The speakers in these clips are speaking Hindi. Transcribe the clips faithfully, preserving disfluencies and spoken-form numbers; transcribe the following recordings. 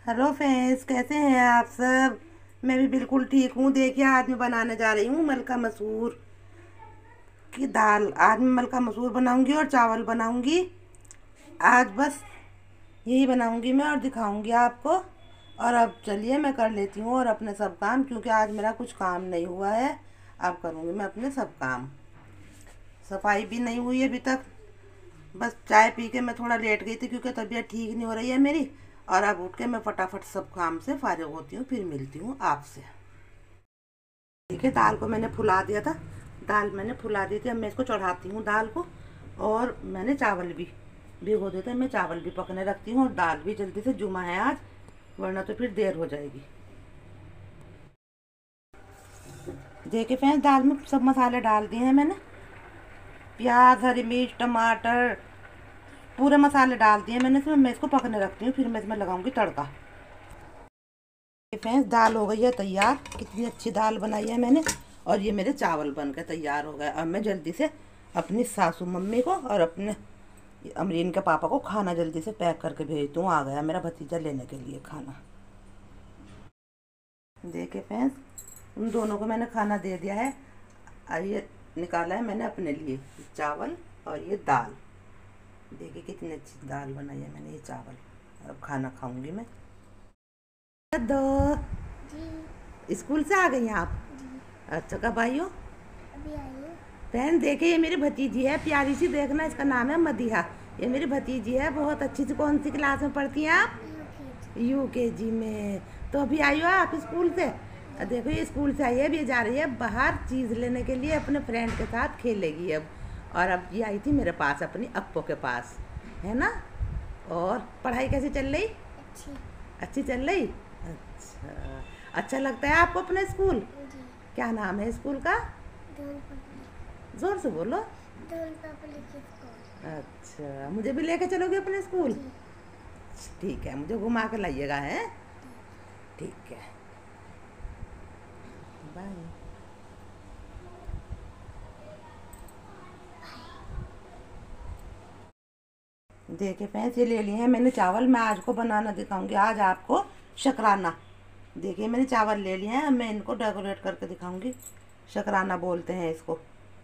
हेलो फ्रेंड्स, कैसे हैं आप सब। मैं भी बिल्कुल ठीक हूँ। देखिए, आज मैं बनाने जा रही हूँ मलका मसूर की दाल। आज मैं मलका मसूर बनाऊंगी और चावल बनाऊंगी। आज बस यही बनाऊंगी मैं और दिखाऊंगी आपको। और अब चलिए मैं कर लेती हूँ और अपने सब काम, क्योंकि आज मेरा कुछ काम नहीं हुआ है। अब करूँगी मैं अपने सब काम। सफाई भी नहीं हुई अभी तक। बस चाय पी के मैं थोड़ा लेट गई थी, क्योंकि तबीयत ठीक नहीं हो रही है मेरी। और अब उठ के मैं फटाफट सब काम से फारिग होती हूँ, फिर मिलती हूँ आपसे। देखिए, दाल को मैंने फुला दिया था। दाल मैंने फुला दी थी। अब मैं इसको चढ़ाती हूँ दाल को। और मैंने चावल भी भिगो देते, मैं चावल भी पकने रखती हूँ। और दाल भी जल्दी से, जुमा है आज, वरना तो फिर देर हो जाएगी। देखिए फ्रेंड्स, दाल में सब मसाले डाल दिए हैं मैंने। प्याज, हरी मिर्च, टमाटर, पूरे मसाले डाल दिए मैंने इसमें। मैं इसको पकने रखती हूँ, फिर मैं इसमें लगाऊंगी तड़का। फ्रेंड्स, दाल हो गई है तैयार। कितनी अच्छी दाल बनाई है मैंने। और ये मेरे चावल बन के तैयार हो गए। अब मैं जल्दी से अपनी सासू मम्मी को और अपने अमरीन के पापा को खाना जल्दी से पैक करके भेजती हूँ। आ गया मेरा भतीजा लेने के लिए खाना। देखिए फ्रेंड्स, उन दोनों को मैंने खाना दे दिया है। और ये निकाला है मैंने अपने लिए चावल और ये दाल। देखिए कितनी अच्छी दाल बनाई है मैंने, ये चावल। अब खाना खाऊंगी मैं। दो स्कूल से आ गई आप? अच्छा, कब आई हो? अभी आई हूँ। बहन देखिए, ये मेरी भतीजी है प्यारी सी, देखना, इसका नाम है मदिहा। ये मेरी भतीजी है, बहुत अच्छी सी। कौन सी क्लास में पढ़ती हैं आप? यू के जी में। तो अभी आई हो आप स्कूल से? देखो, ये स्कूल से आई है, अभी जा रही है बाहर चीज़ लेने के लिए, अपने फ्रेंड के साथ खेलेगी अब। और अब ये आई थी मेरे पास, अपनी अप्पो के पास, है ना। और पढ़ाई कैसी चल रही? अच्छी अच्छी चल रही। अच्छा, अच्छा लगता है आपको अपना स्कूल? जी। क्या नाम है स्कूल का? दून पब्लिक जोर से बोलो। Doon public school. अच्छा, मुझे भी लेके चलोगे अपने स्कूल? जी। ठीक है, मुझे घुमा के लाइएगा। है ठीक है, बाय। देखिए फ्रेंड्स, ये ले लिए हैं मैंने चावल। मैं आज को बनाना दिखाऊंगी, आज आपको शकराना। देखिए मैंने चावल ले लिए हैं, मैं इनको डेकोरेट करके दिखाऊंगी। शकराना बोलते हैं इसको।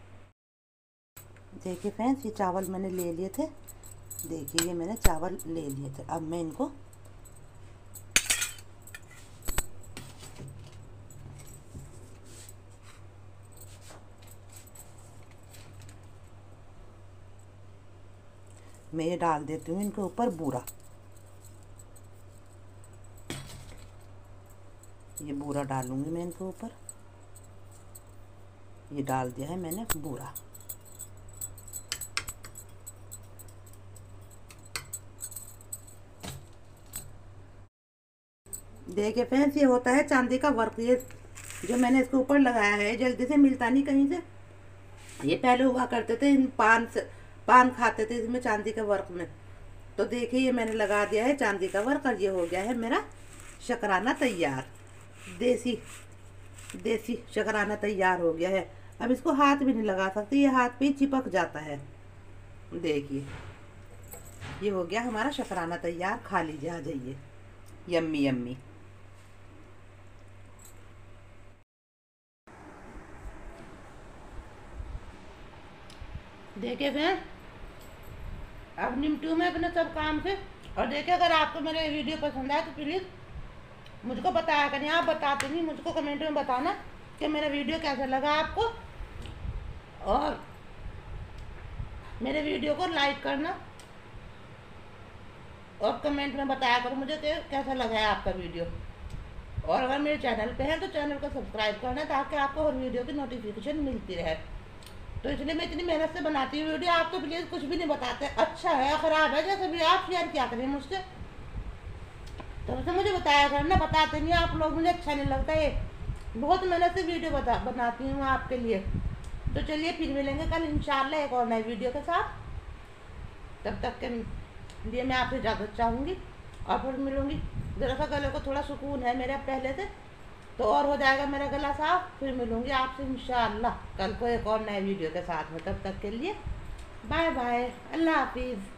देखिए फ्रेंड्स, ये चावल मैंने ले लिए थे। देखिए, ये मैंने चावल ले लिए थे। अब मैं इनको मैं ये डाल देती हूँ इनके ऊपर बूरा। ये बूरा डालूंगी मैं इनके ऊपर। ये डाल दिया है मैंने बूरा। देखिए फ्रेंड्स, ये होता है चांदी का वर्क। ये जो मैंने इसके ऊपर लगाया है, जल्दी से मिलता नहीं कहीं से। ये पहले हुआ करते थे, इन पान से पान खाते थे इसमें, चांदी के वर्क में। तो देखिए, ये मैंने लगा दिया है चांदी का वर्क। और ये हो गया है मेरा शकराना तैयार। देसी देसी शकराना तैयार हो गया है। अब इसको हाथ भी नहीं लगा सकती, ये हाथ पे ही चिपक जाता है। देखिए, ये हो गया हमारा शकराना तैयार। खा लीजिए, आ जाइए। Yummy yummy. देखिए फिर अब निपटी हूँ मैं अपने सब काम से। और देखिए, अगर आपको मेरे वीडियो पसंद आए तो प्लीज़ मुझको बताया करिए। आप बताते नहीं, मुझको कमेंट में बताना कि मेरा वीडियो कैसा लगा आपको। और मेरे वीडियो को लाइक करना और कमेंट में बताया करो मुझे कि कैसा लगा है आपका वीडियो। और अगर मेरे चैनल पे है तो चैनल को सब्सक्राइब करना, ताकि आपको हर वीडियो की नोटिफिकेशन मिलती रहे। तो इसलिए मैं इतनी मेहनत से बनाती हूँ वीडियो। आप तो प्लीज़ कुछ भी नहीं बताते, अच्छा है या ख़राब है, जैसे भी आप शेयर क्या करें मुझसे। तो उसे मुझे बताया करना, बताते नहीं आप लोग, मुझे अच्छा नहीं लगता। ये बहुत मेहनत से वीडियो बता बनाती हूँ आपके लिए। तो चलिए, फिर मिलेंगे कल इंशाल्लाह एक और नई वीडियो के साथ। तब तक के लिए मैं आपसे इजाज़त चाहूँगी और फिर मिलूँगी। ज़रा सा गले को थोड़ा सुकून है मेरे पहले से, तो और हो जाएगा मेरा गला साफ। फिर मिलूँगी आपसे इंशाल्लाह कल को एक और नए वीडियो के साथ में। तब तक के लिए बाय बाय, अल्लाह हाफिज़।